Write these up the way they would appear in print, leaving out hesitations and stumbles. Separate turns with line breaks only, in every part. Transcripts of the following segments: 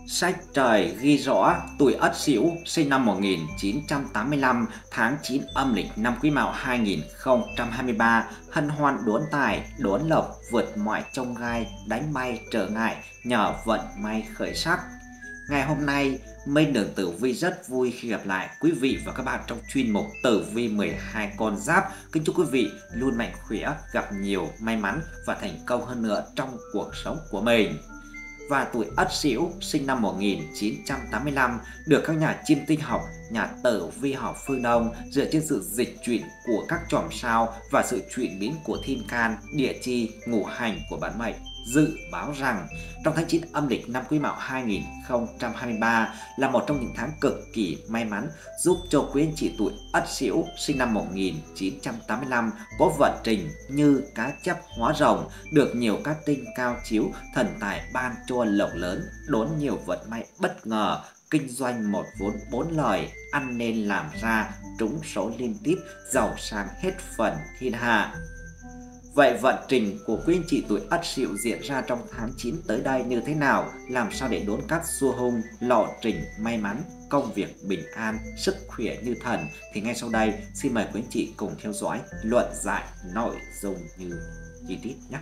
Sách trời ghi rõ tuổi Ất Sửu sinh năm 1985, tháng 9 âm lịch năm Quý Mão 2023, hân hoan đốn tài, đốn lộc, vượt mọi chông gai, đánh bay trở ngại, nhờ vận may khởi sắc. Ngày hôm nay, Minh Đường Tử Vi rất vui khi gặp lại quý vị và các bạn trong chuyên mục Tử Vi 12 con giáp. Kính chúc quý vị luôn mạnh khỏe, gặp nhiều may mắn và thành công hơn nữa trong cuộc sống của mình. Và tuổi Ất Sửu sinh năm 1985 được các nhà chiêm tinh học, nhà tử vi học phương Đông dựa trên sự dịch chuyển của các chòm sao và sự chuyển biến của thiên can, địa chi, ngũ hành của bản mệnh dự báo rằng trong tháng 9 âm lịch năm Quý Mão 2023 là một trong những tháng cực kỳ may mắn, giúp cho quý anh chị tuổi Ất Sửu sinh năm 1985 có vận trình như cá chép hóa rồng, được nhiều cát tinh cao chiếu, thần tài ban cho lộc lớn, đón nhiều vận may bất ngờ, kinh doanh một vốn bốn lời, ăn nên làm ra, trúng số liên tiếp, giàu sang hết phần thiên hạ. Vậy vận trình của quý anh chị tuổi Ất Sửu diễn ra trong tháng 9 tới đây như thế nào? Làm sao để đốn cát xua hung, lộ trình may mắn, công việc bình an, sức khỏe như thần? Thì ngay sau đây, xin mời quý anh chị cùng theo dõi luận giải nội dung như chi tiết nhé.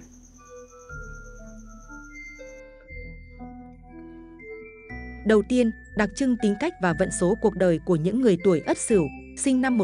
Đầu tiên, đặc trưng tính cách và vận số cuộc đời của những người tuổi Ất Sửu, sinh năm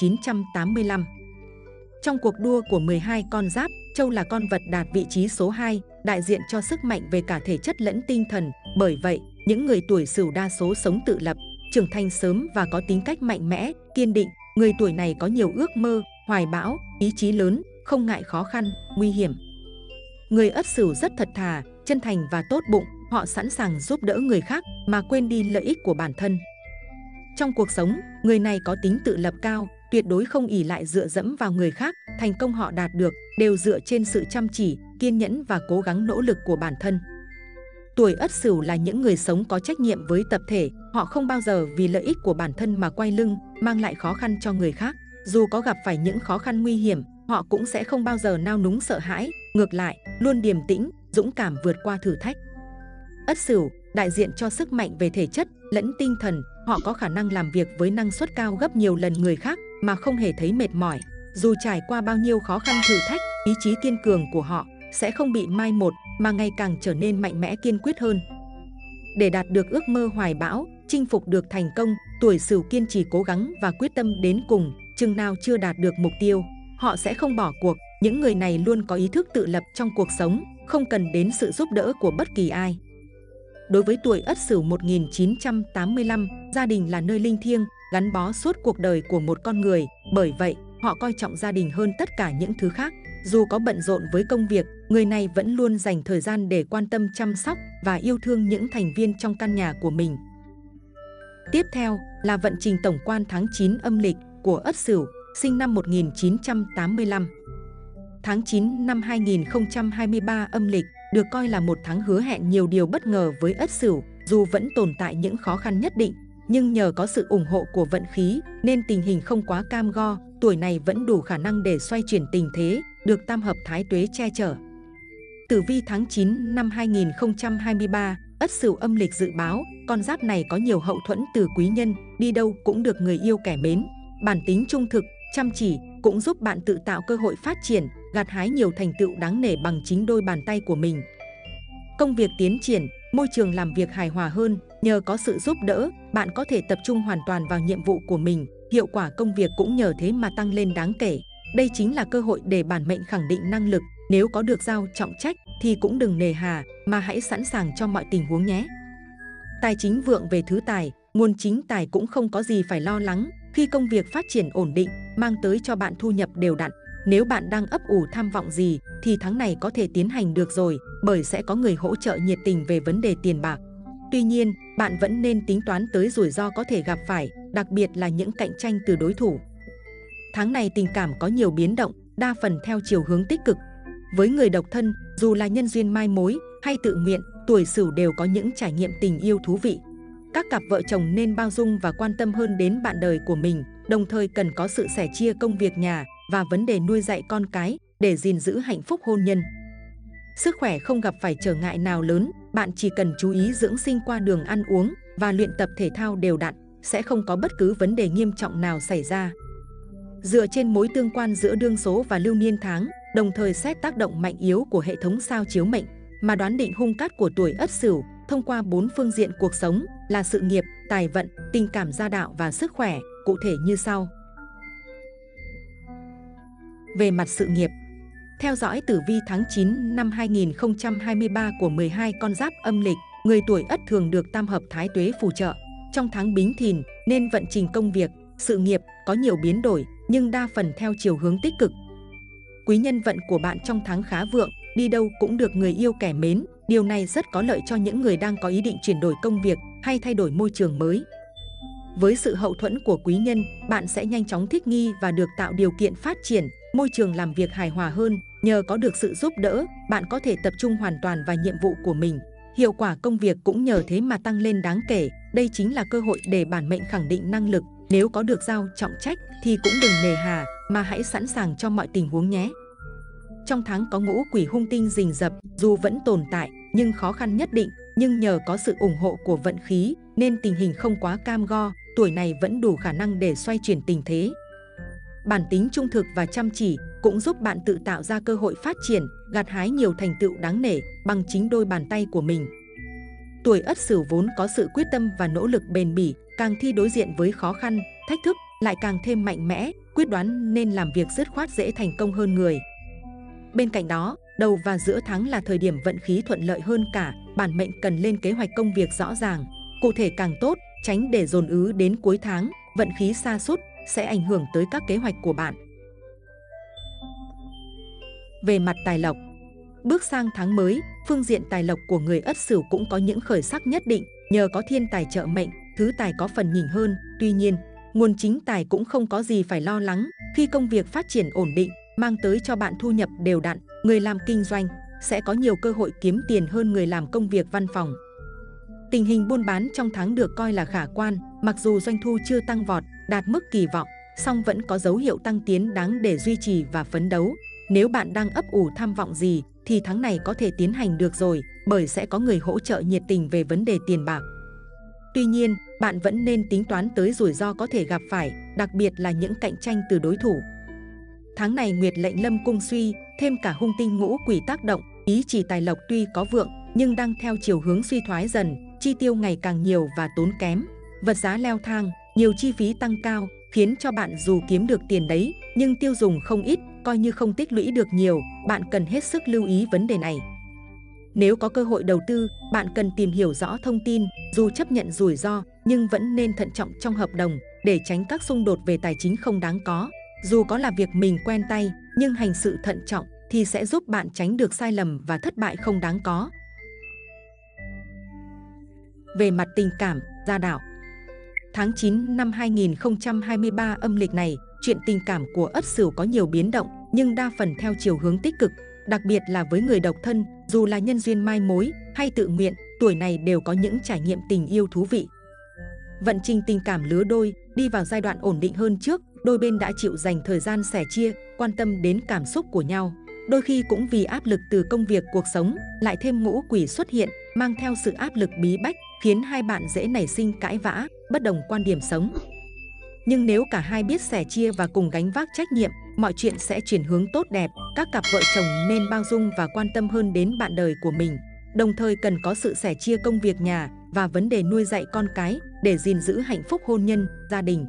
1985. Trong cuộc đua của 12 con giáp, Trâu là con vật đạt vị trí số 2, đại diện cho sức mạnh về cả thể chất lẫn tinh thần. Bởi vậy, những người tuổi Sửu đa số sống tự lập, trưởng thành sớm và có tính cách mạnh mẽ, kiên định. Người tuổi này có nhiều ước mơ, hoài bão, ý chí lớn, không ngại khó khăn, nguy hiểm. Người Ất Sửu rất thật thà, chân thành và tốt bụng, họ sẵn sàng giúp đỡ người khác mà quên đi lợi ích của bản thân. Trong cuộc sống, người này có tính tự lập cao, tuyệt đối không ỷ lại dựa dẫm vào người khác. Thành công họ đạt được đều dựa trên sự chăm chỉ, kiên nhẫn và cố gắng nỗ lực của bản thân. Tuổi Ất Sửu là những người sống có trách nhiệm với tập thể, họ không bao giờ vì lợi ích của bản thân mà quay lưng, mang lại khó khăn cho người khác. Dù có gặp phải những khó khăn nguy hiểm, họ cũng sẽ không bao giờ nao núng sợ hãi, ngược lại, luôn điềm tĩnh, dũng cảm vượt qua thử thách. Ất Sửu đại diện cho sức mạnh về thể chất lẫn tinh thần, họ có khả năng làm việc với năng suất cao gấp nhiều lần người khác mà không hề thấy mệt mỏi. Dù trải qua bao nhiêu khó khăn thử thách, ý chí kiên cường của họ sẽ không bị mai một mà ngày càng trở nên mạnh mẽ kiên quyết hơn. Để đạt được ước mơ hoài bão, chinh phục được thành công, tuổi Sửu kiên trì cố gắng và quyết tâm đến cùng. Chừng nào chưa đạt được mục tiêu, họ sẽ không bỏ cuộc. Những người này luôn có ý thức tự lập trong cuộc sống, không cần đến sự giúp đỡ của bất kỳ ai. Đối với tuổi Ất Sửu 1985, gia đình là nơi linh thiêng, gắn bó suốt cuộc đời của một con người. Bởi vậy, họ coi trọng gia đình hơn tất cả những thứ khác. Dù có bận rộn với công việc, người này vẫn luôn dành thời gian để quan tâm chăm sóc và yêu thương những thành viên trong căn nhà của mình. Tiếp theo là vận trình tổng quan tháng 9 âm lịch của Ất Sửu, sinh năm 1985. Tháng 9 năm 2023 âm lịch được coi là một tháng hứa hẹn nhiều điều bất ngờ với Ất Sửu. Dù vẫn tồn tại những khó khăn nhất định, nhưng nhờ có sự ủng hộ của vận khí nên tình hình không quá cam go. Tuổi này vẫn đủ khả năng để xoay chuyển tình thế, được tam hợp thái tuế che chở. Tử vi tháng 9 năm 2023, Ất Sửu âm lịch dự báo, con giáp này có nhiều hậu thuẫn từ quý nhân, đi đâu cũng được người yêu kẻ mến. Bản tính trung thực, chăm chỉ cũng giúp bạn tự tạo cơ hội phát triển, gặt hái nhiều thành tựu đáng nể bằng chính đôi bàn tay của mình. Công việc tiến triển, môi trường làm việc hài hòa hơn, nhờ có sự giúp đỡ, bạn có thể tập trung hoàn toàn vào nhiệm vụ của mình, hiệu quả công việc cũng nhờ thế mà tăng lên đáng kể. Đây chính là cơ hội để bản mệnh khẳng định năng lực, nếu có được giao trọng trách thì cũng đừng nề hà, mà hãy sẵn sàng cho mọi tình huống nhé. Tài chính vượng về thứ tài, nguồn chính tài cũng không có gì phải lo lắng, khi công việc phát triển ổn định, mang tới cho bạn thu nhập đều đặn. Nếu bạn đang ấp ủ tham vọng gì thì tháng này có thể tiến hành được rồi, bởi sẽ có người hỗ trợ nhiệt tình về vấn đề tiền bạc. Tuy nhiên, bạn vẫn nên tính toán tới rủi ro có thể gặp phải, đặc biệt là những cạnh tranh từ đối thủ. Tháng này tình cảm có nhiều biến động, đa phần theo chiều hướng tích cực. Với người độc thân, dù là nhân duyên mai mối hay tự nguyện, tuổi Sửu đều có những trải nghiệm tình yêu thú vị. Các cặp vợ chồng nên bao dung và quan tâm hơn đến bạn đời của mình, đồng thời cần có sự sẻ chia công việc nhà và vấn đề nuôi dạy con cái để gìn giữ hạnh phúc hôn nhân. Sức khỏe không gặp phải trở ngại nào lớn, bạn chỉ cần chú ý dưỡng sinh qua đường ăn uống và luyện tập thể thao đều đặn, sẽ không có bất cứ vấn đề nghiêm trọng nào xảy ra. Dựa trên mối tương quan giữa đương số và lưu niên tháng, đồng thời xét tác động mạnh yếu của hệ thống sao chiếu mệnh, mà đoán định hung cát của tuổi Ất Sửu thông qua 4 phương diện cuộc sống là sự nghiệp, tài vận, tình cảm gia đạo và sức khỏe, cụ thể như sau. Về mặt sự nghiệp, theo dõi tử vi tháng 9 năm 2023 của 12 con giáp âm lịch, người tuổi Ất thường được tam hợp thái tuế phù trợ. Trong tháng Bính Thìn nên vận trình công việc, sự nghiệp có nhiều biến đổi nhưng đa phần theo chiều hướng tích cực. Quý nhân vận của bạn trong tháng khá vượng, đi đâu cũng được người yêu kẻ mến. Điều này rất có lợi cho những người đang có ý định chuyển đổi công việc hay thay đổi môi trường mới. Với sự hậu thuẫn của quý nhân, bạn sẽ nhanh chóng thích nghi và được tạo điều kiện phát triển, môi trường làm việc hài hòa hơn. Nhờ có được sự giúp đỡ, bạn có thể tập trung hoàn toàn vào nhiệm vụ của mình. Hiệu quả công việc cũng nhờ thế mà tăng lên đáng kể. Đây chính là cơ hội để bản mệnh khẳng định năng lực. Nếu có được giao trọng trách thì cũng đừng nề hà, mà hãy sẵn sàng cho mọi tình huống nhé. Trong tháng có ngũ quỷ hung tinh rình rập, dù vẫn tồn tại nhưng khó khăn nhất định, nhưng nhờ có sự ủng hộ của vận khí nên tình hình không quá cam go, tuổi này vẫn đủ khả năng để xoay chuyển tình thế. Bản tính trung thực và chăm chỉ cũng giúp bạn tự tạo ra cơ hội phát triển, gặt hái nhiều thành tựu đáng nể bằng chính đôi bàn tay của mình. Tuổi Ất Sửu vốn có sự quyết tâm và nỗ lực bền bỉ, càng thi đối diện với khó khăn, thách thức lại càng thêm mạnh mẽ, quyết đoán nên làm việc dứt khoát dễ thành công hơn người. Bên cạnh đó, đầu và giữa tháng là thời điểm vận khí thuận lợi hơn cả, bản mệnh cần lên kế hoạch công việc rõ ràng, cụ thể càng tốt, tránh để dồn ứ đến cuối tháng, vận khí sa sút sẽ ảnh hưởng tới các kế hoạch của bạn. Về mặt tài lộc, bước sang tháng mới, phương diện tài lộc của người Ất Sửu cũng có những khởi sắc nhất định, nhờ có thiên tài trợ mệnh, thứ tài có phần nhỉnh hơn. Tuy nhiên, nguồn chính tài cũng không có gì phải lo lắng, khi công việc phát triển ổn định, mang tới cho bạn thu nhập đều đặn, người làm kinh doanh sẽ có nhiều cơ hội kiếm tiền hơn người làm công việc văn phòng. Tình hình buôn bán trong tháng được coi là khả quan, mặc dù doanh thu chưa tăng vọt, đạt mức kỳ vọng, song vẫn có dấu hiệu tăng tiến đáng để duy trì và phấn đấu. Nếu bạn đang ấp ủ tham vọng gì thì tháng này có thể tiến hành được rồi, bởi sẽ có người hỗ trợ nhiệt tình về vấn đề tiền bạc. Tuy nhiên, bạn vẫn nên tính toán tới rủi ro có thể gặp phải, đặc biệt là những cạnh tranh từ đối thủ. Tháng này Nguyệt lệnh lâm cung suy, thêm cả hung tinh ngũ quỷ tác động, ý chỉ tài lộc tuy có vượng nhưng đang theo chiều hướng suy thoái dần, chi tiêu ngày càng nhiều và tốn kém. Vật giá leo thang, nhiều chi phí tăng cao, khiến cho bạn dù kiếm được tiền đấy, nhưng tiêu dùng không ít, coi như không tích lũy được nhiều, bạn cần hết sức lưu ý vấn đề này. Nếu có cơ hội đầu tư, bạn cần tìm hiểu rõ thông tin, dù chấp nhận rủi ro, nhưng vẫn nên thận trọng trong hợp đồng, để tránh các xung đột về tài chính không đáng có. Dù có là việc mình quen tay, nhưng hành sự thận trọng thì sẽ giúp bạn tránh được sai lầm và thất bại không đáng có. Về mặt tình cảm, gia đạo, tháng 9 năm 2023 âm lịch này, chuyện tình cảm của Ất Sửu có nhiều biến động, nhưng đa phần theo chiều hướng tích cực. Đặc biệt là với người độc thân, dù là nhân duyên mai mối hay tự nguyện, tuổi này đều có những trải nghiệm tình yêu thú vị. Vận trình tình cảm lứa đôi đi vào giai đoạn ổn định hơn trước, đôi bên đã chịu dành thời gian sẻ chia, quan tâm đến cảm xúc của nhau. Đôi khi cũng vì áp lực từ công việc cuộc sống, lại thêm ngũ quỷ xuất hiện, mang theo sự áp lực bí bách, khiến hai bạn dễ nảy sinh cãi vã, bất đồng quan điểm sống. Nhưng nếu cả hai biết sẻ chia và cùng gánh vác trách nhiệm, mọi chuyện sẽ chuyển hướng tốt đẹp. Các cặp vợ chồng nên bao dung và quan tâm hơn đến bạn đời của mình. Đồng thời cần có sự sẻ chia công việc nhà và vấn đề nuôi dạy con cái để gìn giữ hạnh phúc hôn nhân, gia đình.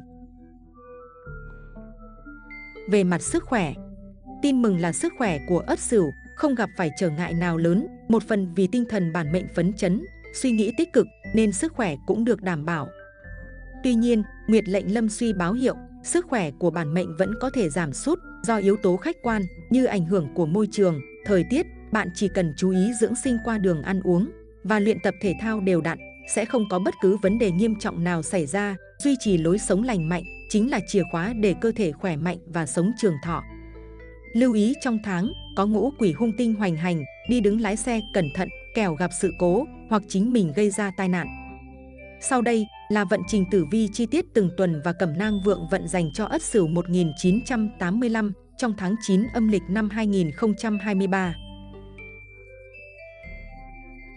Về mặt sức khỏe, tin mừng là sức khỏe của Ất Sửu không gặp phải trở ngại nào lớn, một phần vì tinh thần bản mệnh phấn chấn, suy nghĩ tích cực nên sức khỏe cũng được đảm bảo. Tuy nhiên, Nguyệt lệnh lâm suy báo hiệu sức khỏe của bản mệnh vẫn có thể giảm sút do yếu tố khách quan như ảnh hưởng của môi trường, thời tiết. Bạn chỉ cần chú ý dưỡng sinh qua đường ăn uống và luyện tập thể thao đều đặn, sẽ không có bất cứ vấn đề nghiêm trọng nào xảy ra. Duy trì lối sống lành mạnh chính là chìa khóa để cơ thể khỏe mạnh và sống trường thọ. Lưu ý trong tháng có ngũ quỷ hung tinh hoành hành, đi đứng lái xe cẩn thận, kẻo gặp sự cố hoặc chính mình gây ra tai nạn. Sau đây là vận trình tử vi chi tiết từng tuần và cẩm nang vượng vận dành cho Ất Sửu 1985 trong tháng 9 âm lịch năm 2023.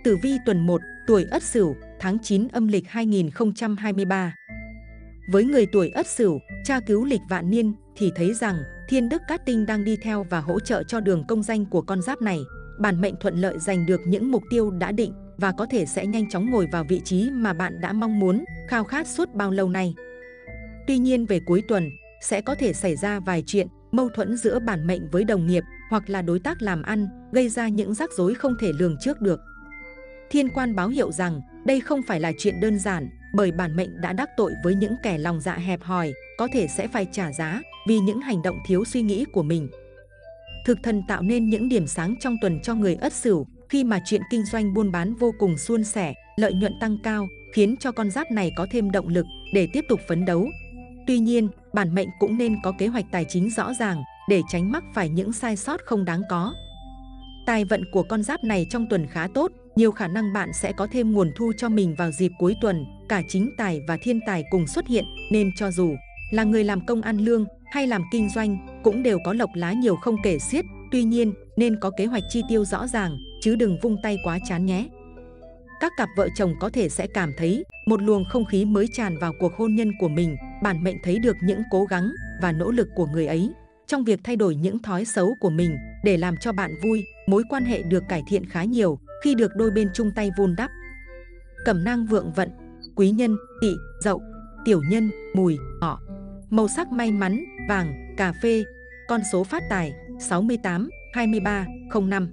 Tử vi tuần 1, tuổi Ất Sửu, tháng 9 âm lịch 2023. Với người tuổi Ất Sửu, tra cứu lịch vạn niên thì thấy rằng thiên đức cát tinh đang đi theo và hỗ trợ cho đường công danh của con giáp này. Bản mệnh thuận lợi giành được những mục tiêu đã định và có thể sẽ nhanh chóng ngồi vào vị trí mà bạn đã mong muốn, khao khát suốt bao lâu nay. Tuy nhiên về cuối tuần, sẽ có thể xảy ra vài chuyện mâu thuẫn giữa bản mệnh với đồng nghiệp hoặc là đối tác làm ăn, gây ra những rắc rối không thể lường trước được. Thiên quan báo hiệu rằng đây không phải là chuyện đơn giản, bởi bản mệnh đã đắc tội với những kẻ lòng dạ hẹp hòi, có thể sẽ phải trả giá vì những hành động thiếu suy nghĩ của mình. Thực thần tạo nên những điểm sáng trong tuần cho người Ất Sửu khi mà chuyện kinh doanh buôn bán vô cùng suôn sẻ, lợi nhuận tăng cao, khiến cho con giáp này có thêm động lực để tiếp tục phấn đấu. Tuy nhiên, bản mệnh cũng nên có kế hoạch tài chính rõ ràng để tránh mắc phải những sai sót không đáng có. Tài vận của con giáp này trong tuần khá tốt, nhiều khả năng bạn sẽ có thêm nguồn thu cho mình vào dịp cuối tuần, cả chính tài và thiên tài cùng xuất hiện, nên cho dù là người làm công ăn lương hay làm kinh doanh cũng đều có lộc lá nhiều không kể xiết. Tuy nhiên, nên có kế hoạch chi tiêu rõ ràng, chứ đừng vung tay quá chán nhé. Các cặp vợ chồng có thể sẽ cảm thấy một luồng không khí mới tràn vào cuộc hôn nhân của mình. Bản mệnh thấy được những cố gắng và nỗ lực của người ấy trong việc thay đổi những thói xấu của mình để làm cho bạn vui. Mối quan hệ được cải thiện khá nhiều khi được đôi bên chung tay vun đắp. Cẩm nang vượng vận: Quý Nhân, Tỵ, Dậu, Tiểu Nhân, Mùi, Ngọ. Màu sắc may mắn: vàng, cà phê. Con số phát tài: 68, 23, 05.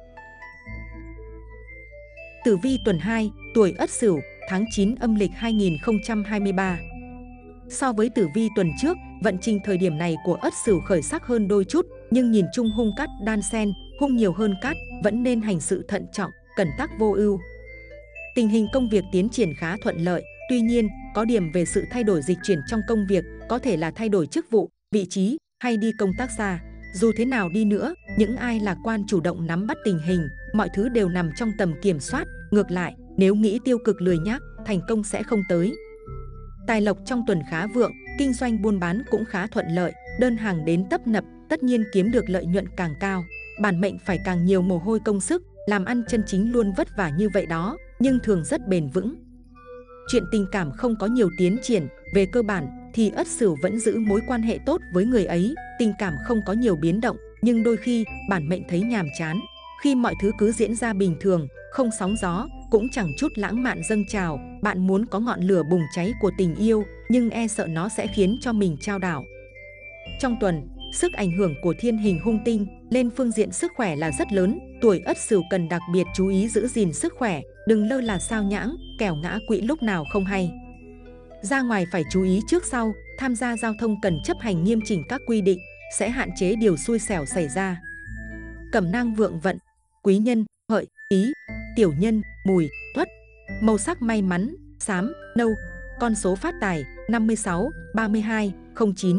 Tử vi tuần 2, tuổi Ất Sửu, tháng 9 âm lịch 2023. So với tử vi tuần trước, vận trình thời điểm này của Ất Sửu khởi sắc hơn đôi chút, nhưng nhìn chung hung cát đan xen, hung nhiều hơn cát, vẫn nên hành sự thận trọng, cẩn tắc vô ưu. Tình hình công việc tiến triển khá thuận lợi, tuy nhiên, có điểm về sự thay đổi dịch chuyển trong công việc, có thể là thay đổi chức vụ, vị trí hay đi công tác xa. Dù thế nào đi nữa, những ai lạc quan chủ động nắm bắt tình hình, mọi thứ đều nằm trong tầm kiểm soát. Ngược lại, nếu nghĩ tiêu cực lười nhác, thành công sẽ không tới. Tài lộc trong tuần khá vượng, kinh doanh buôn bán cũng khá thuận lợi, đơn hàng đến tấp nập, tất nhiên kiếm được lợi nhuận càng cao. Bản mệnh phải càng nhiều mồ hôi công sức, làm ăn chân chính luôn vất vả như vậy đó, nhưng thường rất bền vững. Chuyện tình cảm không có nhiều tiến triển, về cơ bản thì Ất Sửu vẫn giữ mối quan hệ tốt với người ấy, tình cảm không có nhiều biến động, nhưng đôi khi bản mệnh thấy nhàm chán. Khi mọi thứ cứ diễn ra bình thường, không sóng gió, cũng chẳng chút lãng mạn dâng trào, bạn muốn có ngọn lửa bùng cháy của tình yêu, nhưng e sợ nó sẽ khiến cho mình chao đảo. Trong tuần, sức ảnh hưởng của thiên hình hung tinh lên phương diện sức khỏe là rất lớn, tuổi Ất Sửu cần đặc biệt chú ý giữ gìn sức khỏe, đừng lơ là sao nhãng, kẻo ngã quỵ lúc nào không hay. Ra ngoài phải chú ý trước sau, tham gia giao thông cần chấp hành nghiêm chỉnh các quy định, sẽ hạn chế điều xui xẻo xảy ra. Cẩm nang vượng vận: Quý Nhân, Hợi, Tý, Tiểu Nhân, Mùi, Tuất. Màu sắc may mắn: xám, nâu. Con số phát tài: 56, 32, 09.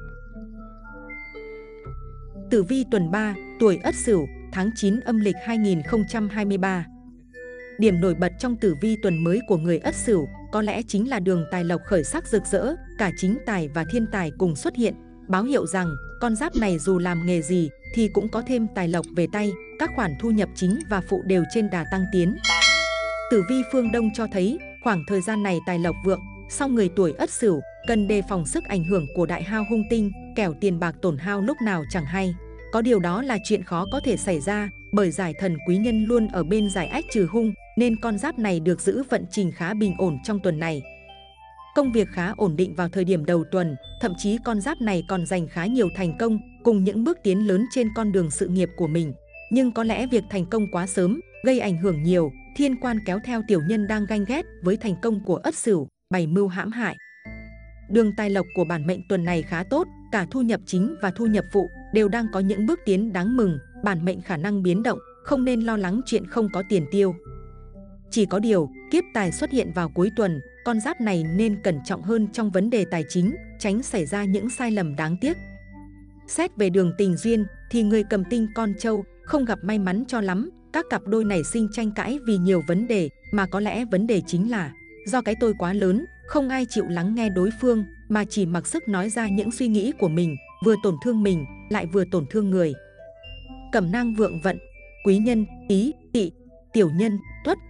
Tử vi tuần 3, tuổi Ất Sửu, tháng 9 âm lịch 2023. Điểm nổi bật trong tử vi tuần mới của người Ất Sửu có lẽ chính là đường tài lộc khởi sắc rực rỡ, cả chính tài và thiên tài cùng xuất hiện, báo hiệu rằng con giáp này dù làm nghề gì thì cũng có thêm tài lộc về tay, các khoản thu nhập chính và phụ đều trên đà tăng tiến. Tử vi phương Đông cho thấy khoảng thời gian này tài lộc vượng, song người tuổi Ất Sửu cần đề phòng sức ảnh hưởng của đại hao hung tinh, kẻo tiền bạc tổn hao lúc nào chẳng hay. Có điều đó là chuyện khó có thể xảy ra, bởi giải thần quý nhân luôn ở bên giải ách trừ hung, nên con giáp này được giữ vận trình khá bình ổn trong tuần này. Công việc khá ổn định vào thời điểm đầu tuần, thậm chí con giáp này còn giành khá nhiều thành công cùng những bước tiến lớn trên con đường sự nghiệp của mình. Nhưng có lẽ việc thành công quá sớm gây ảnh hưởng nhiều, thiên quan kéo theo tiểu nhân đang ganh ghét với thành công của Ất Sửu, bày mưu hãm hại. Đường tài lộc của bản mệnh tuần này khá tốt, cả thu nhập chính và thu nhập phụ đều đang có những bước tiến đáng mừng, bản mệnh khả năng biến động, không nên lo lắng chuyện không có tiền tiêu. Chỉ có điều, kiếp tài xuất hiện vào cuối tuần, con giáp này nên cẩn trọng hơn trong vấn đề tài chính, tránh xảy ra những sai lầm đáng tiếc. Xét về đường tình duyên thì người cầm tinh con trâu không gặp may mắn cho lắm, các cặp đôi này sinh tranh cãi vì nhiều vấn đề, mà có lẽ vấn đề chính là do cái tôi quá lớn, không ai chịu lắng nghe đối phương mà chỉ mặc sức nói ra những suy nghĩ của mình, vừa tổn thương mình lại vừa tổn thương người. Cẩm nang vượng vận: Quý Nhân, Tý, Tỵ, Tiểu Nhân, Tuất.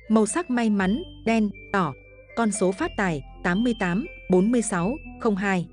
Màu sắc may mắn, đen, đỏ. Con số phát tài, 88, 46, 02.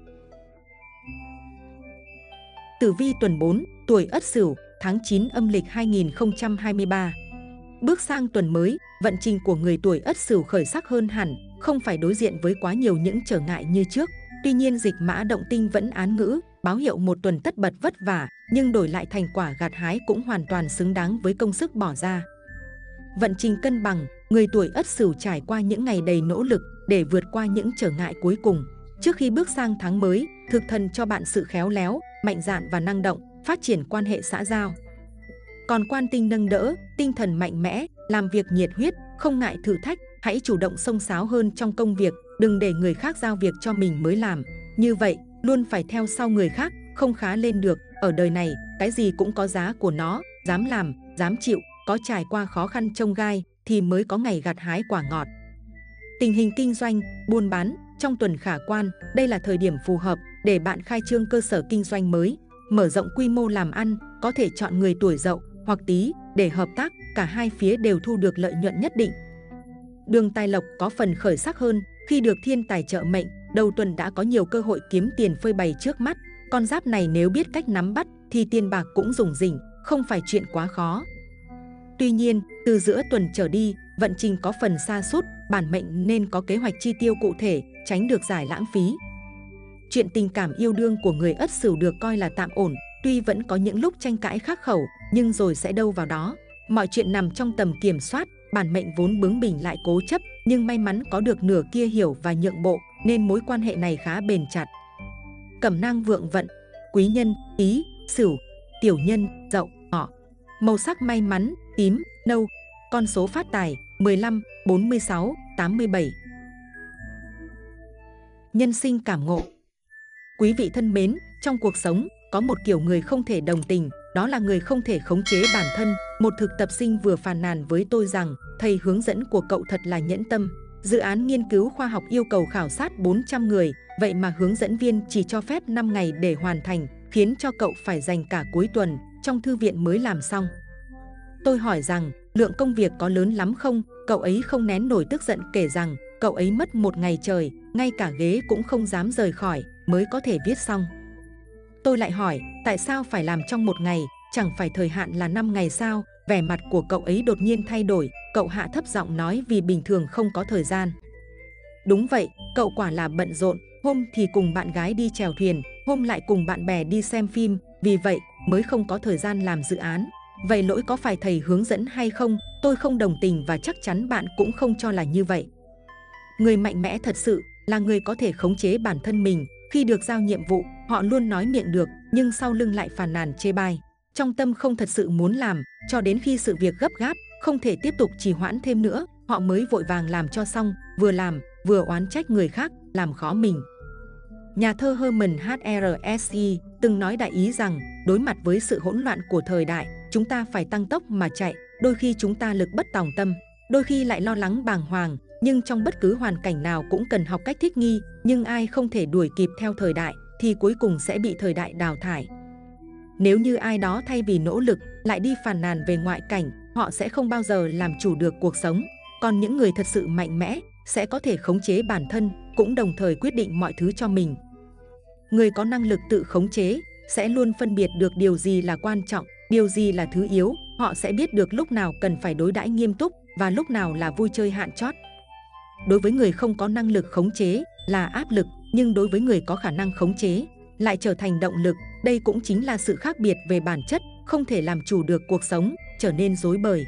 Tử vi tuần 4, tuổi Ất Sửu, tháng 9 âm lịch 2023. Bước sang tuần mới, vận trình của người tuổi Ất Sửu khởi sắc hơn hẳn, không phải đối diện với quá nhiều những trở ngại như trước. Tuy nhiên dịch mã động tinh vẫn án ngữ, báo hiệu một tuần tất bật vất vả, nhưng đổi lại thành quả gặt hái cũng hoàn toàn xứng đáng với công sức bỏ ra. Vận trình cân bằng, người tuổi Ất Sửu trải qua những ngày đầy nỗ lực để vượt qua những trở ngại cuối cùng. Trước khi bước sang tháng mới, thực thần cho bạn sự khéo léo, mạnh dạn và năng động, phát triển quan hệ xã giao. Còn quan tinh nâng đỡ, tinh thần mạnh mẽ, làm việc nhiệt huyết, không ngại thử thách, hãy chủ động xông xáo hơn trong công việc, đừng để người khác giao việc cho mình mới làm. Như vậy, luôn phải theo sau người khác, không khá lên được. Ở đời này, cái gì cũng có giá của nó, dám làm, dám chịu, có trải qua khó khăn chông gai thì mới có ngày gặt hái quả ngọt. Tình hình kinh doanh, buôn bán trong tuần khả quan, đây là thời điểm phù hợp để bạn khai trương cơ sở kinh doanh mới, mở rộng quy mô làm ăn, có thể chọn người tuổi Dậu hoặc Tý để hợp tác, cả hai phía đều thu được lợi nhuận nhất định. Đường tài lộc có phần khởi sắc hơn khi được thiên tài trợ mệnh, đầu tuần đã có nhiều cơ hội kiếm tiền phơi bày trước mắt. Con giáp này nếu biết cách nắm bắt thì tiền bạc cũng rủng rỉnh, không phải chuyện quá khó. Tuy nhiên, từ giữa tuần trở đi, vận trình có phần sa sút, bản mệnh nên có kế hoạch chi tiêu cụ thể, tránh được giải lãng phí. Chuyện tình cảm yêu đương của người Ất Sửu được coi là tạm ổn, tuy vẫn có những lúc tranh cãi khắc khẩu, nhưng rồi sẽ đâu vào đó. Mọi chuyện nằm trong tầm kiểm soát, bản mệnh vốn bướng bỉnh lại cố chấp, nhưng may mắn có được nửa kia hiểu và nhượng bộ, nên mối quan hệ này khá bền chặt. Cẩm nang vượng vận, quý nhân, Tý, Sửu, tiểu nhân, Dậu, Ngọ. Màu sắc may mắn, tím, nâu. Con số phát tài, 15, 46, 87. Nhân sinh cảm ngộ. Quý vị thân mến, trong cuộc sống, có một kiểu người không thể đồng tình, đó là người không thể khống chế bản thân. Một thực tập sinh vừa phàn nàn với tôi rằng, thầy hướng dẫn của cậu thật là nhẫn tâm. Dự án nghiên cứu khoa học yêu cầu khảo sát 400 người, vậy mà hướng dẫn viên chỉ cho phép 5 ngày để hoàn thành, khiến cho cậu phải dành cả cuối tuần, trong thư viện mới làm xong. Tôi hỏi rằng, lượng công việc có lớn lắm không? Cậu ấy không nén nổi tức giận kể rằng, cậu ấy mất 1 ngày trời, ngay cả ghế cũng không dám rời khỏi, mới có thể viết xong. Tôi lại hỏi, tại sao phải làm trong 1 ngày, chẳng phải thời hạn là 5 ngày sao? Vẻ mặt của cậu ấy đột nhiên thay đổi, cậu hạ thấp giọng nói vì bình thường không có thời gian. Đúng vậy, cậu quả là bận rộn, hôm thì cùng bạn gái đi chèo thuyền, hôm lại cùng bạn bè đi xem phim, vì vậy mới không có thời gian làm dự án. Vậy lỗi có phải thầy hướng dẫn hay không? Tôi không đồng tình và chắc chắn bạn cũng không cho là như vậy. Người mạnh mẽ thật sự là người có thể khống chế bản thân mình. Khi được giao nhiệm vụ, họ luôn nói miệng được, nhưng sau lưng lại phàn nàn chê bai. Trong tâm không thật sự muốn làm, cho đến khi sự việc gấp gáp, không thể tiếp tục trì hoãn thêm nữa, họ mới vội vàng làm cho xong, vừa làm, vừa oán trách người khác, làm khó mình. Nhà thơ Hermann Hesse từng nói đại ý rằng, đối mặt với sự hỗn loạn của thời đại, chúng ta phải tăng tốc mà chạy, đôi khi chúng ta lực bất tòng tâm, đôi khi lại lo lắng bàng hoàng, nhưng trong bất cứ hoàn cảnh nào cũng cần học cách thích nghi, nhưng ai không thể đuổi kịp theo thời đại, thì cuối cùng sẽ bị thời đại đào thải. Nếu như ai đó thay vì nỗ lực, lại đi phàn nàn về ngoại cảnh, họ sẽ không bao giờ làm chủ được cuộc sống. Còn những người thật sự mạnh mẽ, sẽ có thể khống chế bản thân, cũng đồng thời quyết định mọi thứ cho mình. Người có năng lực tự khống chế, sẽ luôn phân biệt được điều gì là quan trọng, điều gì là thứ yếu. Họ sẽ biết được lúc nào cần phải đối đãi nghiêm túc, và lúc nào là vui chơi hạn chót. Đối với người không có năng lực khống chế, là áp lực, nhưng đối với người có khả năng khống chế, lại trở thành động lực. Đây cũng chính là sự khác biệt về bản chất, không thể làm chủ được cuộc sống, trở nên rối bời.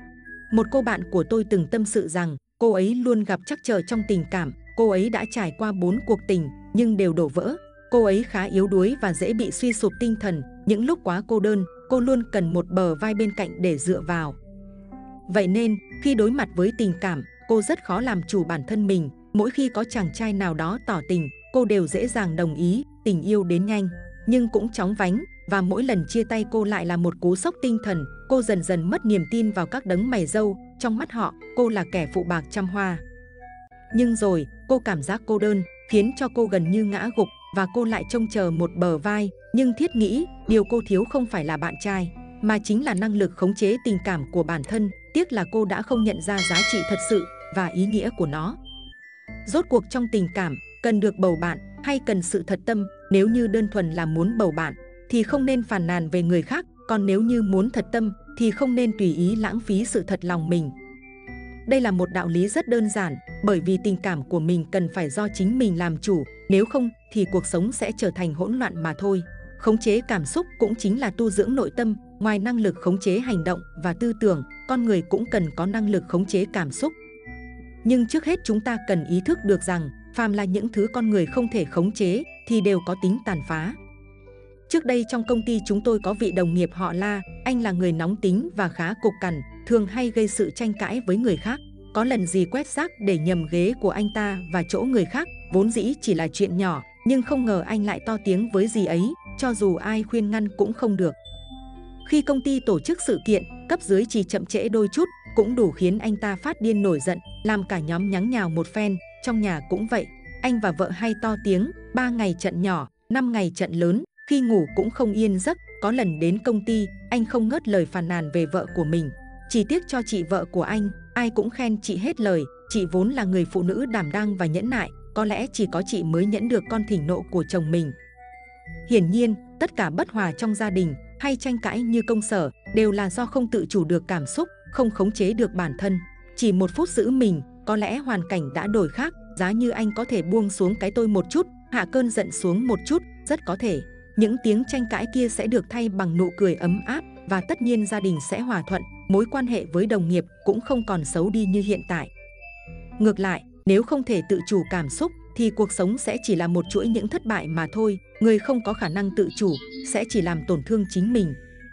Một cô bạn của tôi từng tâm sự rằng, cô ấy luôn gặp trắc trở trong tình cảm. Cô ấy đã trải qua 4 cuộc tình, nhưng đều đổ vỡ. Cô ấy khá yếu đuối và dễ bị suy sụp tinh thần. Những lúc quá cô đơn, cô luôn cần một bờ vai bên cạnh để dựa vào. Vậy nên, khi đối mặt với tình cảm, cô rất khó làm chủ bản thân mình. Mỗi khi có chàng trai nào đó tỏ tình, cô đều dễ dàng đồng ý. Tình yêu đến nhanh, nhưng cũng chóng vánh, và mỗi lần chia tay cô lại là một cú sốc tinh thần. Cô dần dần mất niềm tin vào các đấng mày râu. Trong mắt họ, cô là kẻ phụ bạc trăm hoa. Nhưng rồi, cô cảm giác cô đơn, khiến cho cô gần như ngã gục, và cô lại trông chờ một bờ vai. Nhưng thiết nghĩ, điều cô thiếu không phải là bạn trai, mà chính là năng lực khống chế tình cảm của bản thân. tiếc là cô đã không nhận ra giá trị thật sự và ý nghĩa của nó. Rốt cuộc trong tình cảm, cần được bầu bạn hay cần sự thật tâm? Nếu như đơn thuần là muốn bầu bạn thì không nên phàn nàn về người khác, còn nếu như muốn thật tâm thì không nên tùy ý lãng phí sự thật lòng mình. Đây là một đạo lý rất đơn giản, bởi vì tình cảm của mình cần phải do chính mình làm chủ, nếu không thì cuộc sống sẽ trở thành hỗn loạn mà thôi. Khống chế cảm xúc cũng chính là tu dưỡng nội tâm, ngoài năng lực khống chế hành động và tư tưởng, con người cũng cần có năng lực khống chế cảm xúc. Nhưng trước hết chúng ta cần ý thức được rằng, phàm là những thứ con người không thể khống chế thì đều có tính tàn phá. Trước đây trong công ty chúng tôi có vị đồng nghiệp họ La, anh là người nóng tính và khá cục cằn, thường hay gây sự tranh cãi với người khác. Có lần gì quét rác để nhầm ghế của anh ta và chỗ người khác, vốn dĩ chỉ là chuyện nhỏ, nhưng không ngờ anh lại to tiếng với dì ấy, cho dù ai khuyên ngăn cũng không được. Khi công ty tổ chức sự kiện, cấp dưới chỉ chậm trễ đôi chút, cũng đủ khiến anh ta phát điên nổi giận, làm cả nhóm nhắng nhào một phen. Trong nhà cũng vậy, anh và vợ hay to tiếng, 3 ngày trận nhỏ, 5 ngày trận lớn, khi ngủ cũng không yên giấc. Có lần đến công ty, anh không ngớt lời phàn nàn về vợ của mình. Chỉ tiếc cho chị vợ của anh, ai cũng khen chị hết lời. Chị vốn là người phụ nữ đảm đang và nhẫn nại, có lẽ chỉ có chị mới nhẫn được con thỉnh nộ của chồng mình. Hiển nhiên, tất cả bất hòa trong gia đình hay tranh cãi như công sở đều là do không tự chủ được cảm xúc, không khống chế được bản thân. Chỉ một phút giữ mình, có lẽ hoàn cảnh đã đổi khác. Giá như anh có thể buông xuống cái tôi một chút, hạ cơn giận xuống một chút, rất có thể những tiếng tranh cãi kia sẽ được thay bằng nụ cười ấm áp, và tất nhiên gia đình sẽ hòa thuận, mối quan hệ với đồng nghiệp cũng không còn xấu đi như hiện tại. Ngược lại, nếu không thể tự chủ cảm xúc thì cuộc sống sẽ chỉ là một chuỗi những thất bại mà thôi. Người không có khả năng tự chủ sẽ chỉ làm tổn thương chính mình.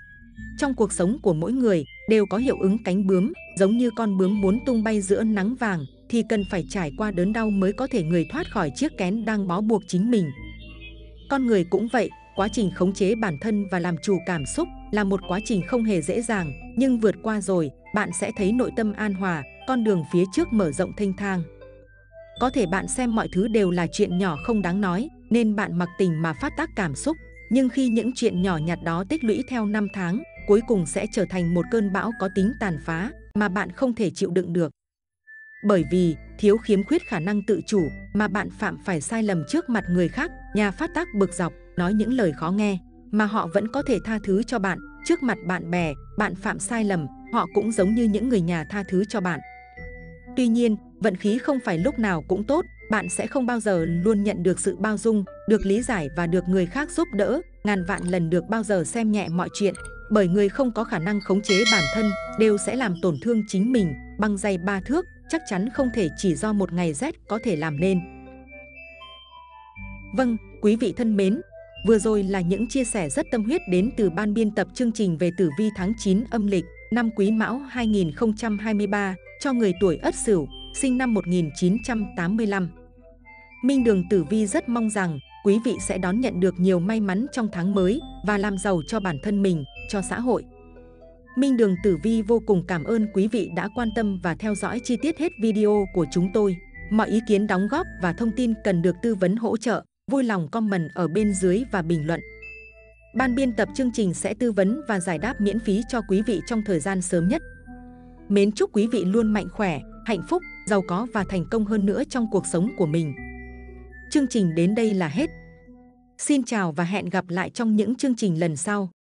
Trong cuộc sống của mỗi người đều có hiệu ứng cánh bướm, giống như con bướm muốn tung bay giữa nắng vàng thì cần phải trải qua đớn đau mới có thể người thoát khỏi chiếc kén đang bó buộc chính mình. Con người cũng vậy, quá trình khống chế bản thân và làm chủ cảm xúc là một quá trình không hề dễ dàng, nhưng vượt qua rồi, bạn sẽ thấy nội tâm an hòa, con đường phía trước mở rộng thênh thang. Có thể bạn xem mọi thứ đều là chuyện nhỏ không đáng nói, nên bạn mặc tình mà phát tác cảm xúc, nhưng khi những chuyện nhỏ nhặt đó tích lũy theo năm tháng, cuối cùng sẽ trở thành một cơn bão có tính tàn phá mà bạn không thể chịu đựng được. Bởi vì thiếu khiếm khuyết khả năng tự chủ mà bạn phạm phải sai lầm trước mặt người khác, nhà phát tác bực dọc, nói những lời khó nghe, mà họ vẫn có thể tha thứ cho bạn. Trước mặt bạn bè, bạn phạm sai lầm, họ cũng giống như những người nhà tha thứ cho bạn. Tuy nhiên, vận khí không phải lúc nào cũng tốt, bạn sẽ không bao giờ luôn nhận được sự bao dung, được lý giải và được người khác giúp đỡ, ngàn vạn lần được bao giờ xem nhẹ mọi chuyện, bởi người không có khả năng khống chế bản thân đều sẽ làm tổn thương chính mình. Băng dày 3 thước chắc chắn không thể chỉ do một ngày rét có thể làm nên. Vâng, quý vị thân mến, vừa rồi là những chia sẻ rất tâm huyết đến từ ban biên tập chương trình về tử vi tháng 9 âm lịch năm Quý Mão 2023 cho người tuổi Ất Sửu, sinh năm 1985. Minh Đường Tử Vi rất mong rằng quý vị sẽ đón nhận được nhiều may mắn trong tháng mới và làm giàu cho bản thân mình, cho xã hội. Minh Đường Tử Vi vô cùng cảm ơn quý vị đã quan tâm và theo dõi chi tiết hết video của chúng tôi. Mọi ý kiến đóng góp và thông tin cần được tư vấn hỗ trợ, vui lòng comment ở bên dưới và bình luận. Ban biên tập chương trình sẽ tư vấn và giải đáp miễn phí cho quý vị trong thời gian sớm nhất. Mến chúc quý vị luôn mạnh khỏe, hạnh phúc, giàu có và thành công hơn nữa trong cuộc sống của mình. Chương trình đến đây là hết. Xin chào và hẹn gặp lại trong những chương trình lần sau.